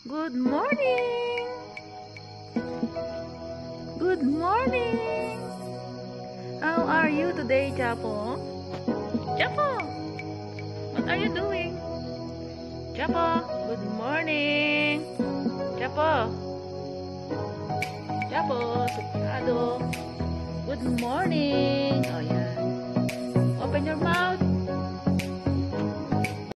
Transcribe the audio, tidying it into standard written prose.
Good morning! Good morning! How are you today, Chapo? Chapo! What are you doing? Chapo! Good morning! Chapo! Chapo! Suplado! Good morning!